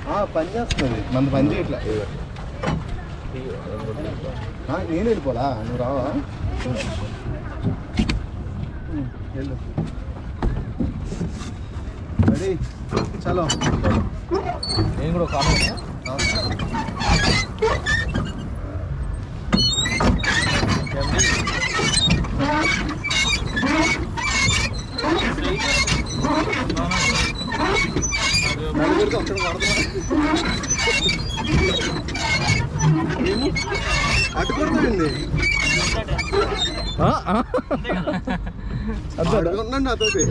పని చేస్తుంది మన పని చేయట్లా నేను వెళ్ళిపోలా నువ్వు రావా వెళ్ళు రెడీ చలో నేను కూడా కావాలి నలుగురికి ఒకటి పడుతున్నా అటు కొడుతుందండి అడుగున్నాండి నాతోటి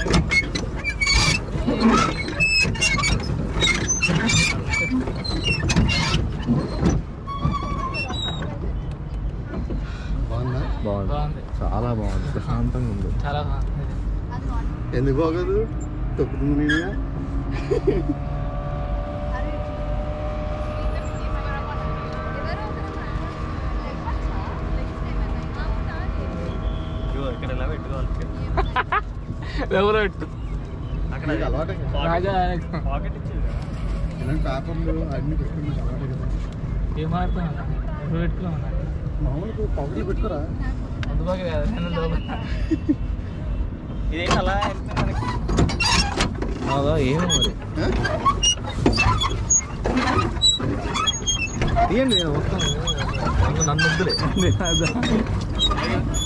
బాగుందా బాగుంది చాలా బాగుంది ప్రశాంతంగా ఉంది చాలా బాగుంది ఎందుకు బాగోదు తొక్కుతుంది నేను ఎవరో పెట్టు అలవాటే ఇలాంటి పేపర్లు అన్ని పెట్టుకుని అలవాటే కదా ఏం ఆడుతున్నా ఎప్పుడు పెట్టుకున్నామన్నా మామూలు పౌడర్లు పెట్టుకోరా అందుబాటు కదా ఇదేంటి అలా అదా ఏమో మరి తీయండి నేను వస్తాను నన్ను వద్దులే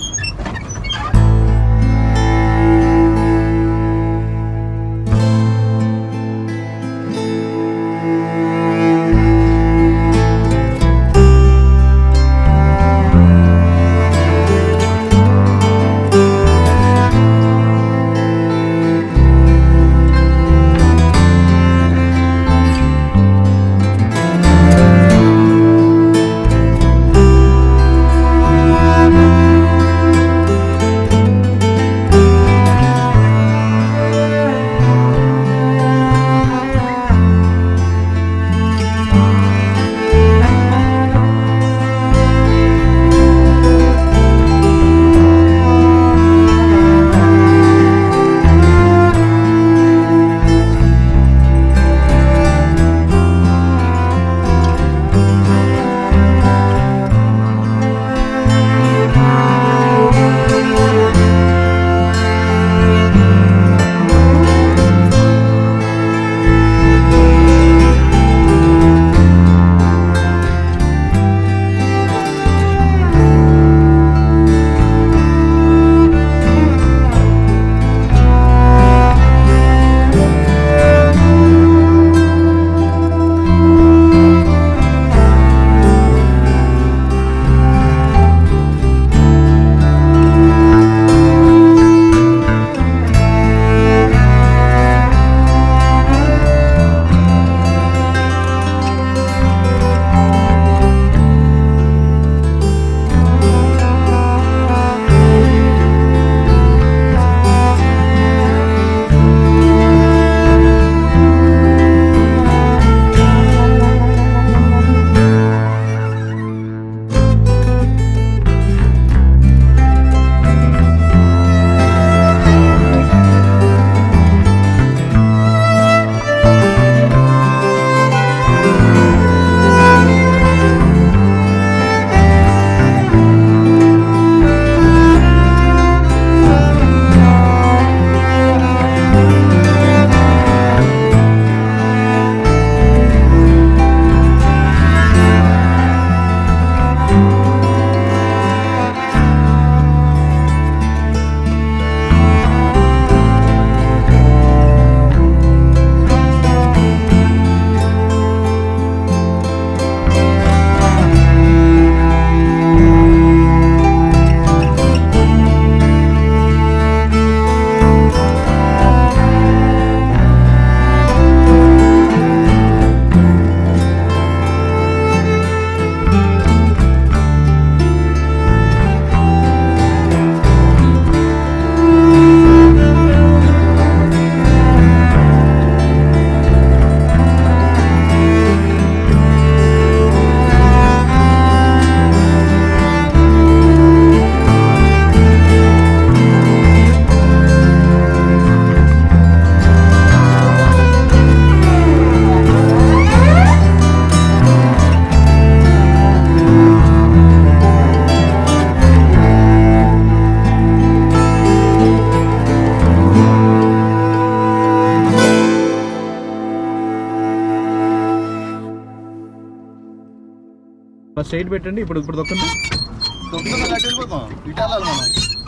ఫస్ట్ స్ట్రైట్ పెట్టండి. ఇప్పుడు తొక్కండి. తొక్కుతున్నా అటు వెళ్ళిపోతాం. ఇటు వెళ్ళాలి మనం.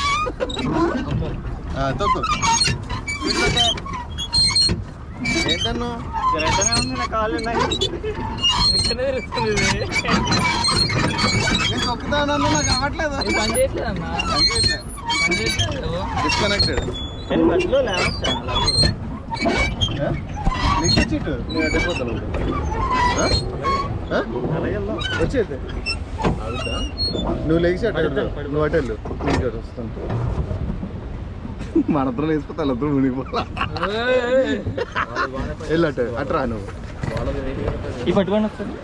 తొక్కు. ఏంటన్నా ఉంది నా కాళ్ళు ఉన్నాయి. నేను తొక్కుతానన్నా నాకు అవ్వట్లేదు. పని చేయట్లేదు అన్న. డిస్కనెక్టెడ్. వచ్చేది నువ్వు లేచి నువ్వు అటు వెళ్ళు. వస్తాను మనతో వేసుకుంటా వాళ్ళతో మునిగిపోతా. వెళ్ళు అటు అట్రా నువ్వు. ఈ పట్టుకొని వస్తుంది.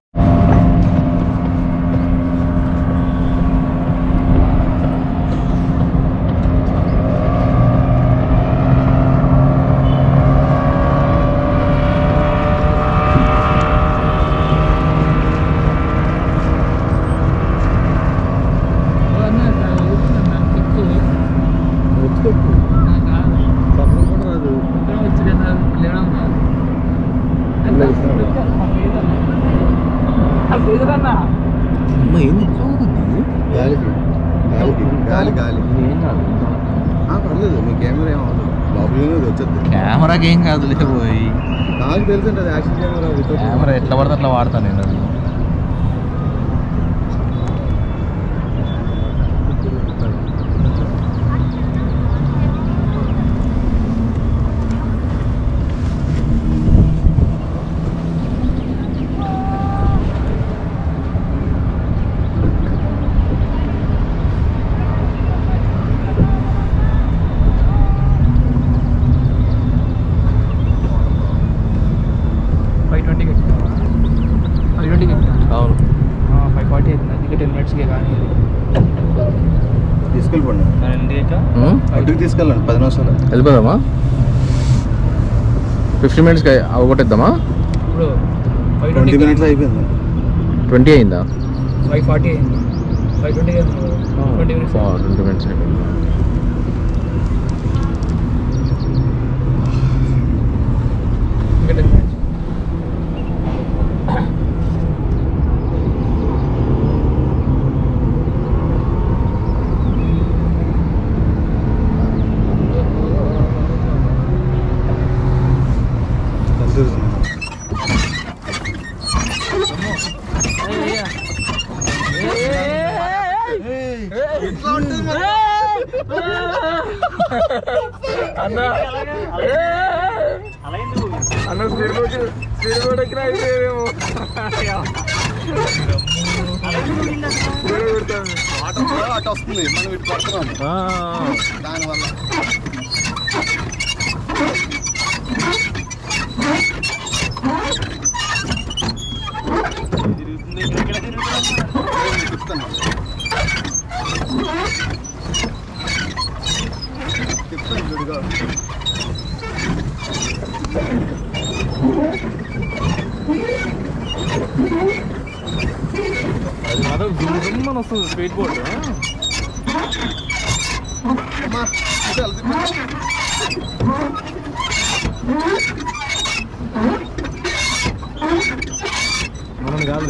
పర్లేదు మీ కెమెరా ఏమవుతుంది లోపల వచ్చేది. కెమెరాకి ఏం కాదులే పోయి. నాకు తెలిసి అది యాక్షన్ కెమెరా ఎట్లా పడితే అట్లా వాడతాను నేను. అది అవును 5:40 అవుతుంది. అందుకే 10 minutesకే కానీ తీసుకెళ్ళిపోండి. అటుకు తీసుకెళ్ళండి 10 నిమిషాలు. వెళ్ళిపోదామా? 15 minutes అవగొట్టేద్దామా? ఇప్పుడు 20 minutes అయిపోయింది. 20 అయిందా? 5:40 అయింది. 5:20 20 minutes. 20 minutes అయిపోయింది. ఇంకా 10 minutes. అటు వస్తుంది మనం ఇటు పడుతున్నాం దానివల్ల. అది మాత్రం జుమ్మని వస్తుంది స్పీడ్ బోర్డు. మనం కాదులే.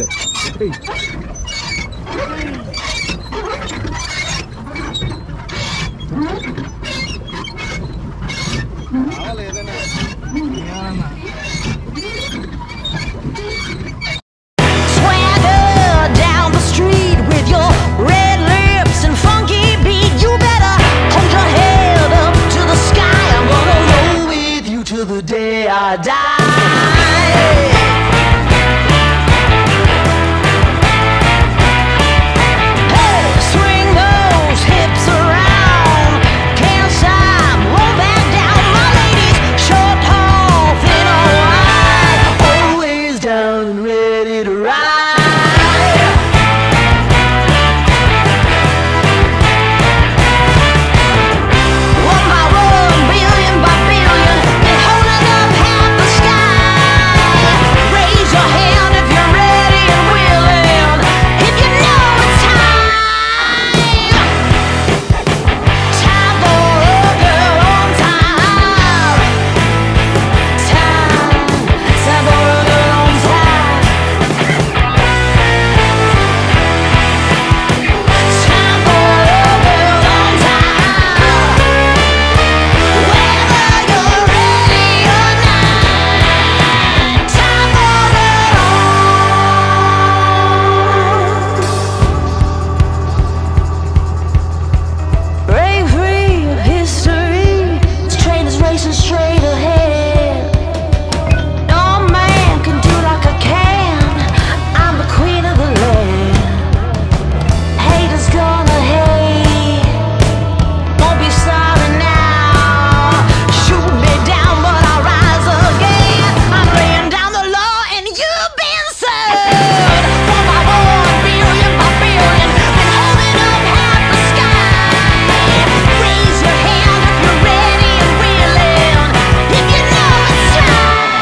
You've been sold 1 by 1, billion by billion, been holding up half the sky. Raise your hand if you're ready and willing, if you know it's right.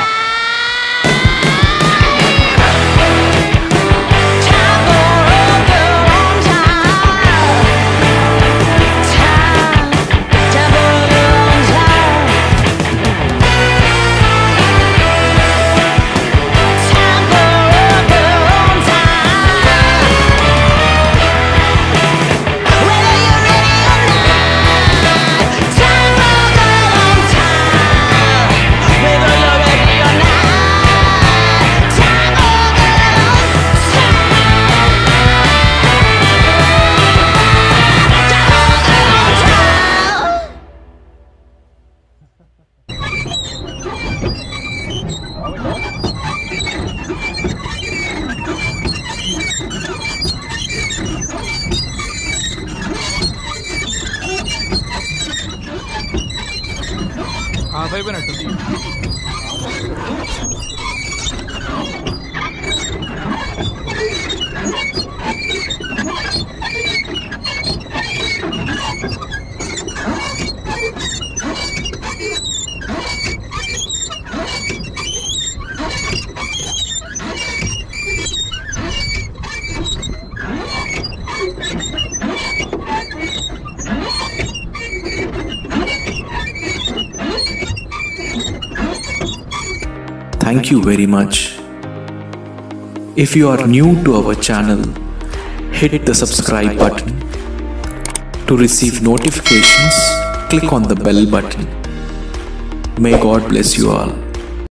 Time for a girl on time. Time for a girl on time. Time for a girl on time. Whether you're ready or not. Time for a girl on time. Whether you're ready or not. Time for a girl on time. Half అయిపోయినట్టు. Thank you very much. If you are new to our channel, hit the subscribe button. To receive notifications, click on the bell button. May God bless you all.